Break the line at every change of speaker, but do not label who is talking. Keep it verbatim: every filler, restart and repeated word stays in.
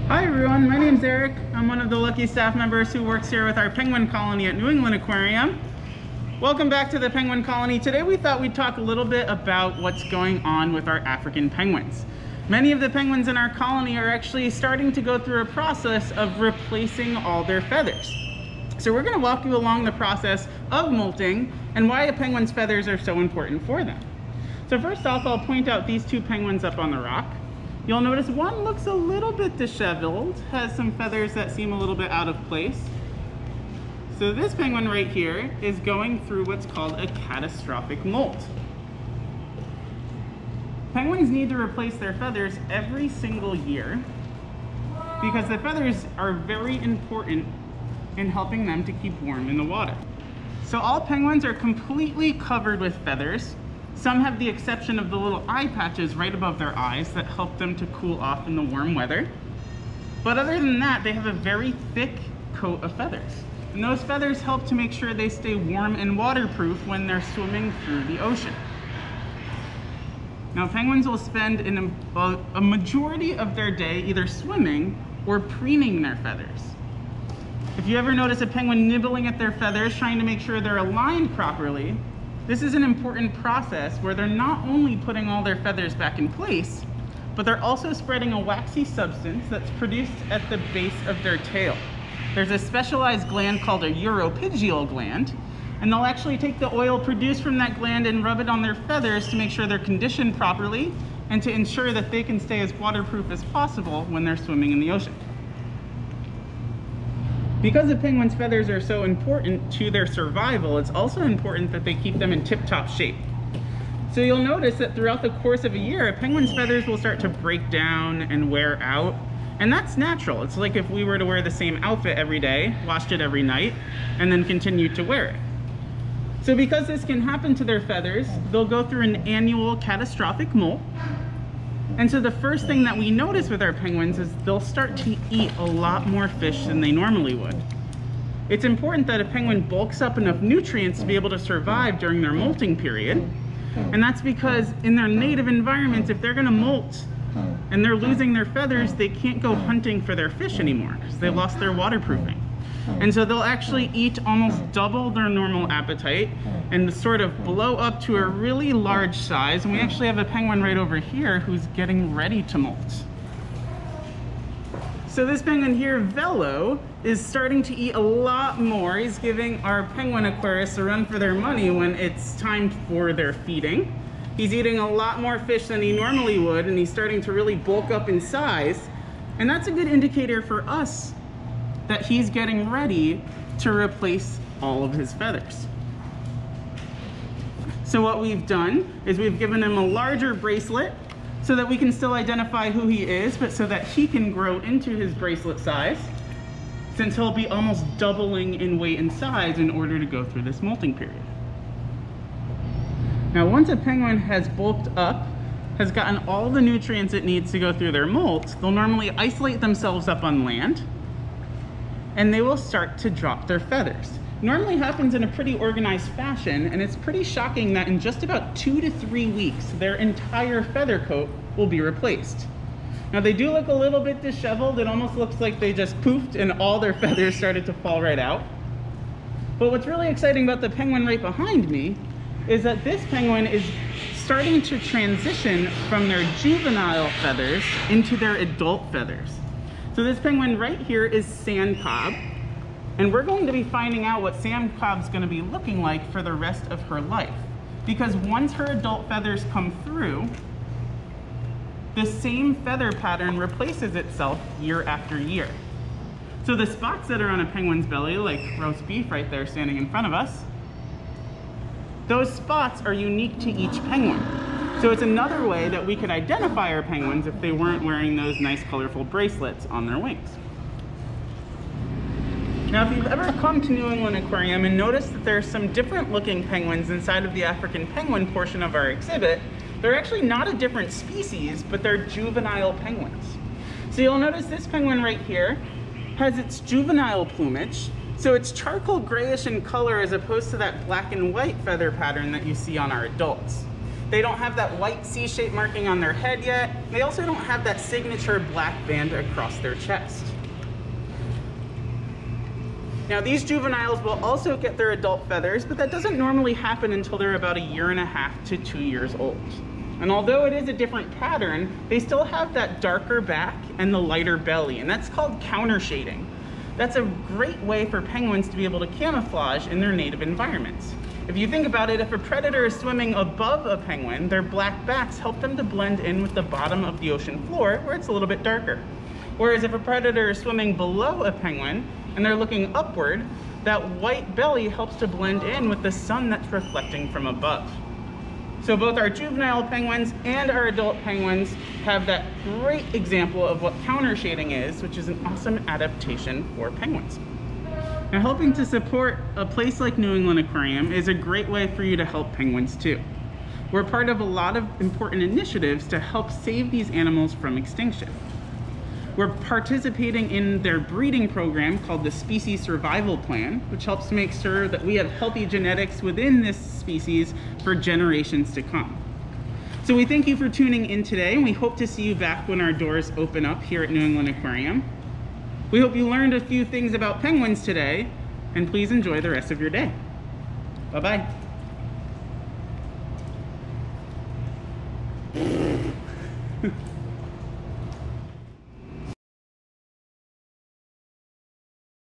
Hi everyone, my name's Eric. I'm one of the lucky staff members who works here with our penguin colony at New England Aquarium. Welcome back to the penguin colony. Today we thought we'd talk a little bit about what's going on with our African penguins. Many of the penguins in our colony are actually starting to go through a process of replacing all their feathers. So we're going to walk you along the process of molting and why a penguin's feathers are so important for them. So first off, I'll point out these two penguins up on the rock. You'll notice one looks a little bit disheveled, has some feathers that seem a little bit out of place. So this penguin right here is going through what's called a catastrophic molt. Penguins need to replace their feathers every single year because the feathers are very important in helping them to keep warm in the water. So all penguins are completely covered with feathers. Some have the exception of the little eye patches right above their eyes that help them to cool off in the warm weather. But other than that, they have a very thick coat of feathers. And those feathers help to make sure they stay warm and waterproof when they're swimming through the ocean. Now, penguins will spend an, a, a majority of their day either swimming or preening their feathers. If you ever notice a penguin nibbling at their feathers, trying to make sure they're aligned properly, this is an important process where they're not only putting all their feathers back in place, but they're also spreading a waxy substance that's produced at the base of their tail. There's a specialized gland called a uropygial gland, and they'll actually take the oil produced from that gland and rub it on their feathers to make sure they're conditioned properly and to ensure that they can stay as waterproof as possible when they're swimming in the ocean. Because the penguins' feathers are so important to their survival, it's also important that they keep them in tip-top shape. So you'll notice that throughout the course of a year, a penguin's feathers will start to break down and wear out. And that's natural. It's like if we were to wear the same outfit every day, washed it every night, and then continued to wear it. So because this can happen to their feathers, they'll go through an annual catastrophic molt. And so the first thing that we notice with our penguins is they'll start to eat a lot more fish than they normally would. It's important that a penguin bulks up enough nutrients to be able to survive during their molting period. And that's because in their native environments, if they're gonna molt and they're losing their feathers, they can't go hunting for their fish anymore because they lost their waterproofing. And so they'll actually eat almost double their normal appetite and sort of blow up to a really large size. And we actually have a penguin right over here who's getting ready to molt. So this penguin here, Velo, is starting to eat a lot more. He's giving our penguin aquarists a run for their money when it's time for their feeding. He's eating a lot more fish than he normally would, and he's starting to really bulk up in size. And that's a good indicator for us that he's getting ready to replace all of his feathers. So what we've done is we've given him a larger bracelet so that we can still identify who he is, but so that he can grow into his bracelet size, since he'll be almost doubling in weight and size in order to go through this molting period. Now, once a penguin has bulked up, has gotten all the nutrients it needs to go through their molt, they'll normally isolate themselves up on land, and they will start to drop their feathers. Normally happens in a pretty organized fashion, and it's pretty shocking that in just about two to three weeks, their entire feather coat will be replaced. Now, they do look a little bit disheveled. It almost looks like they just poofed and all their feathers started to fall right out. But what's really exciting about the penguin right behind me is that this penguin is starting to transition from their juvenile feathers into their adult feathers. So this penguin right here is Sand Cob, and we're going to be finding out what Sand Cob's going to be looking like for the rest of her life. Because once her adult feathers come through, the same feather pattern replaces itself year after year. So the spots that are on a penguin's belly, like roast beef right there standing in front of us, those spots are unique to each penguin. So it's another way that we could identify our penguins if they weren't wearing those nice colorful bracelets on their wings. Now, if you've ever come to New England Aquarium and noticed that there are some different looking penguins inside of the African penguin portion of our exhibit, they're actually not a different species, but they're juvenile penguins. So you'll notice this penguin right here has its juvenile plumage. So it's charcoal grayish in color as opposed to that black and white feather pattern that you see on our adults. They don't have that white C-shaped marking on their head yet. They also don't have that signature black band across their chest. Now these juveniles will also get their adult feathers, but that doesn't normally happen until they're about a year and a half to two years old. And although it is a different pattern, they still have that darker back and the lighter belly, and that's called countershading. That's a great way for penguins to be able to camouflage in their native environments. If you think about it, if a predator is swimming above a penguin, their black backs help them to blend in with the bottom of the ocean floor where it's a little bit darker. Whereas if a predator is swimming below a penguin and they're looking upward, that white belly helps to blend in with the sun that's reflecting from above. So both our juvenile penguins and our adult penguins have that great example of what countershading is, which is an awesome adaptation for penguins. Now, helping to support a place like New England Aquarium is a great way for you to help penguins too. We're part of a lot of important initiatives to help save these animals from extinction. We're participating in their breeding program called the Species Survival Plan, which helps to make sure that we have healthy genetics within this species for generations to come. So we thank you for tuning in today, and we hope to see you back when our doors open up here at New England Aquarium. We hope you learned a few things about penguins today, and please enjoy the rest of your day. Bye-bye.